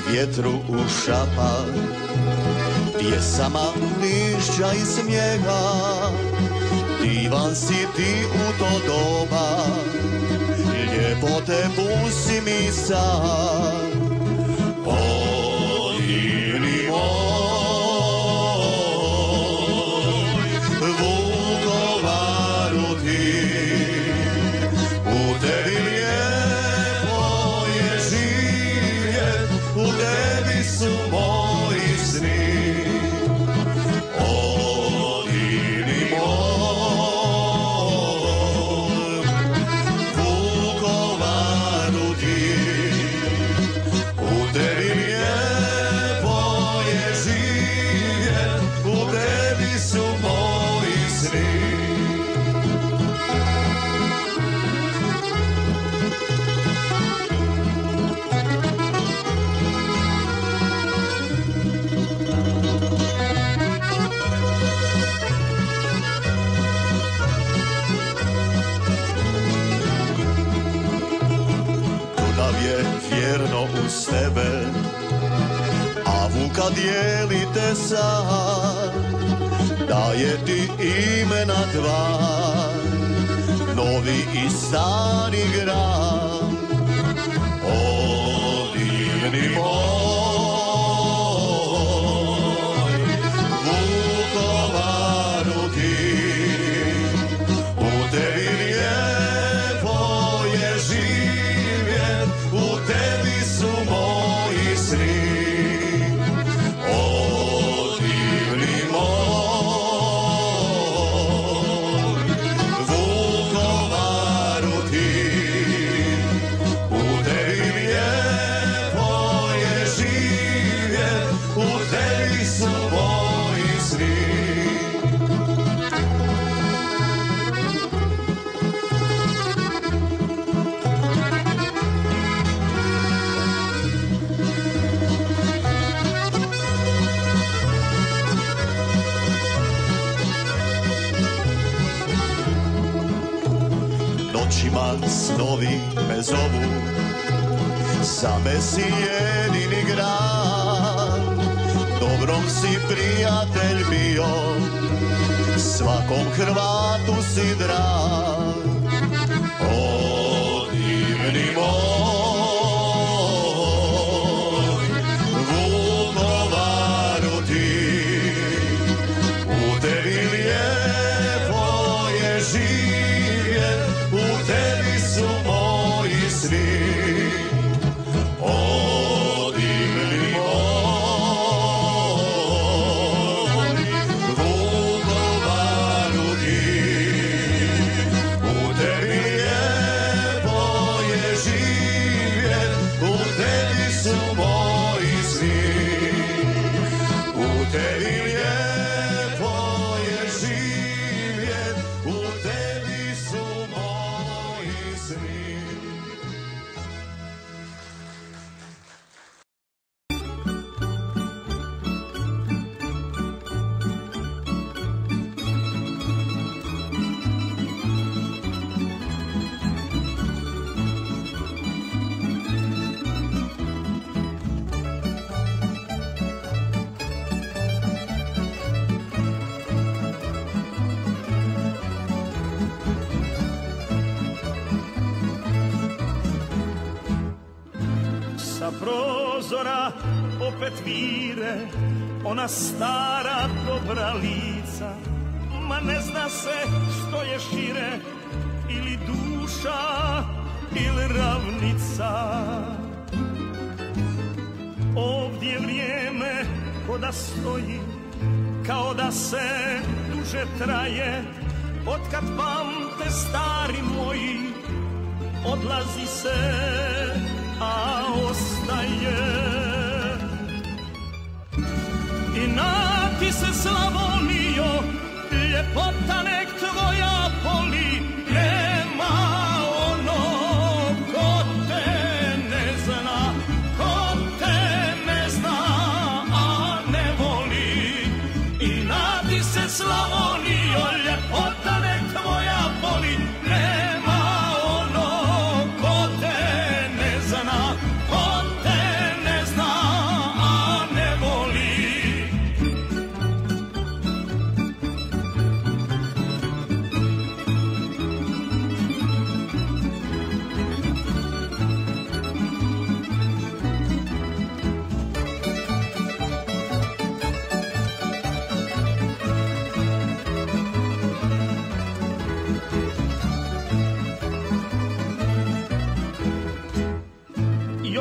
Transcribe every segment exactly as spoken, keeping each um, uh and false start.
vjetru u šapak, pjesama, lišća i smijeha. Divan si ti u to doba, ljepote pusti mi sad. O divni moj, Vukovaru ti, u tebi lijepo je živjet, u tebi su moji sni. O divni moj, Vukovaru ti, u tebi lijepo je živjet, u tebi su moji sni. Dunav je vjerno uz tebe, a Vuka dijelite sad, daje ti imena dva, novi i stari grad. O divni moj, Vukovaru ti, u tebi lijepo je živjet, u tebi su moji sni. O divni moj, Vukovaru ti, u tebi lijepo je živjet, u tebi su moji sni. Noćima snovi me zovu, same si jedini grad, dobrom si prijatelj bio, svakom Hrvatu si drag. O divni moj, Vukovaru ti, u tebi lijepo je živjet, u tebi su moji sni. O divni moj, Vukovaru ti, u tebi lijepo je živjet, u tebi su moji sni. U tebi lijepo je živjet, u tebi su moji sni. Sa prozora opet vire ona stara dobra lica, ma ne zna se što je šire, ili duša ili ravnica. Ovdje vrijeme ko da stoji, kao da se duže traje, otkad pamte stari moji, odlazi se, a ostaje. I na ti se Slavonijo, ljepota nek tvoja poli, nema ono ko te ne zna, ko te ne zna, a ne voli. I na ti se Slavonijo, ljepota nek tvoja poli, nema ono ko te ne zna, ko te ne zna,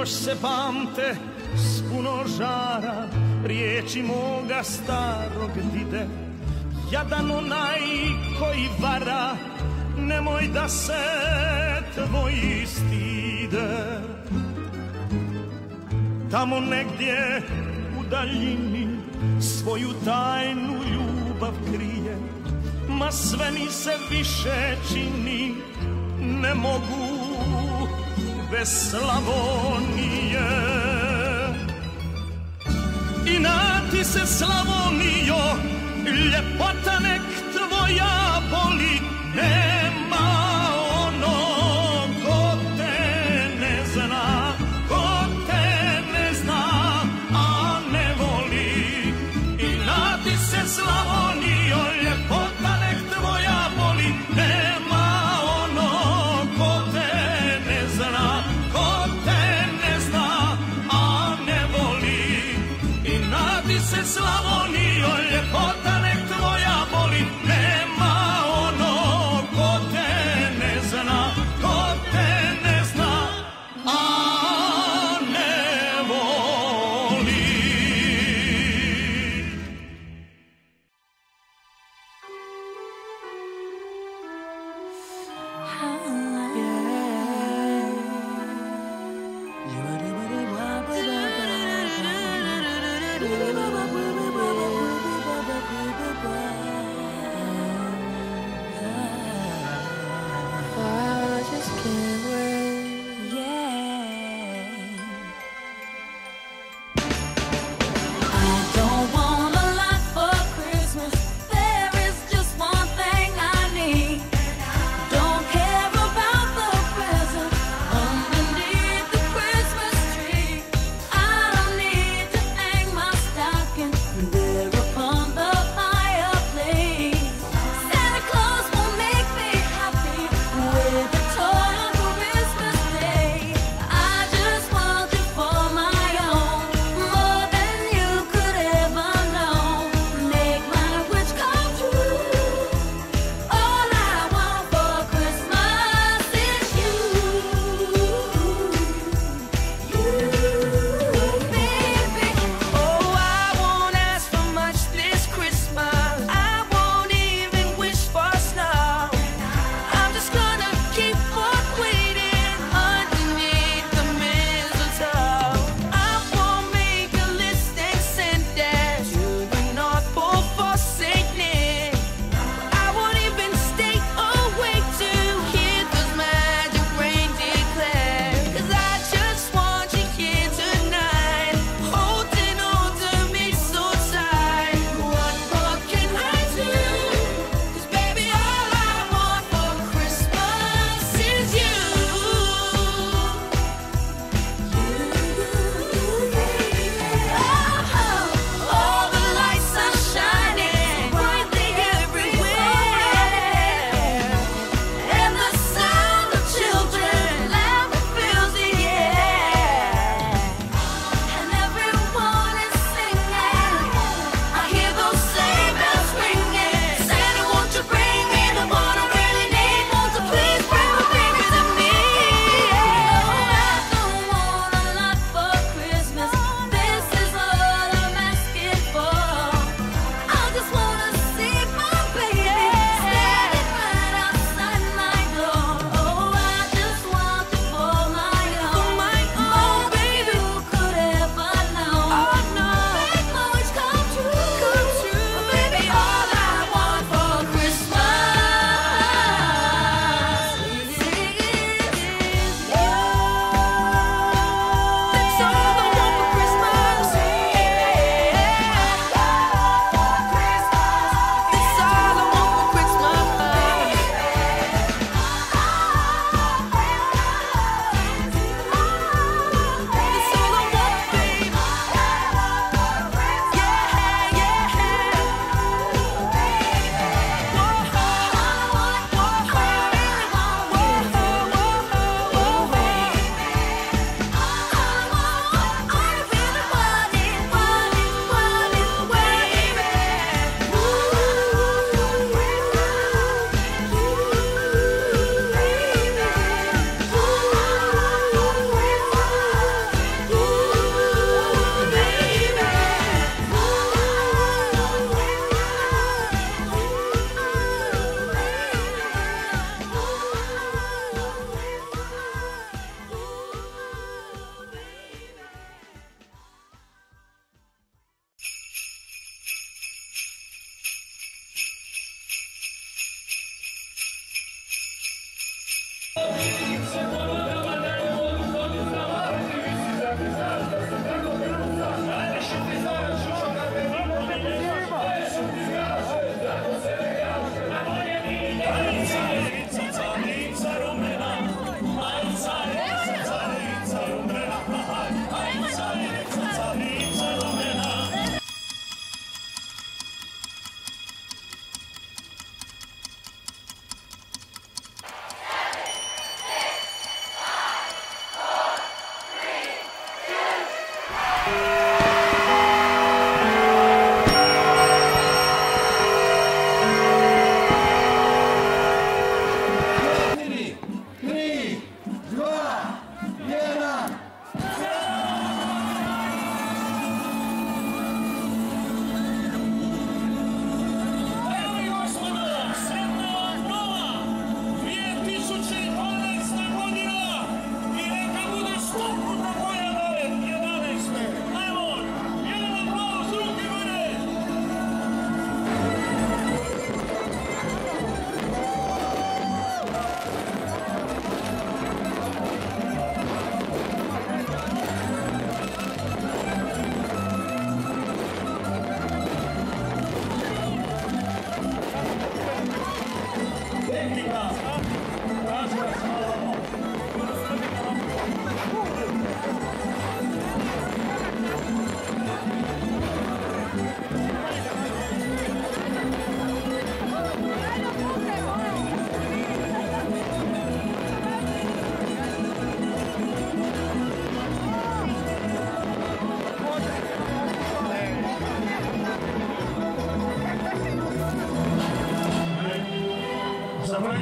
još se pamte s puno žara riječi moga starog dide. Jadan onaj koji vara, nemoj da se tvoji stide. Tamo negdje u daljini svoju tajnu ljubav krije, ma sve mi se više čini, ne mogu bez Slavonije. Inati se Slavonijo, ljepota nek tvoja boli, nema onog ko te ne zna, ko te ne zna, a ne voli. Inati se Slavonijo, ljepota nek tvoja boli, nema onog ko te ne zna, ko te ne zna, a ne voli. Inati se Slavonijo, ljepota nek tvoja boli, nema ono ko te ne zna, ko te ne zna, a ne voli. Stop.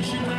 Krishna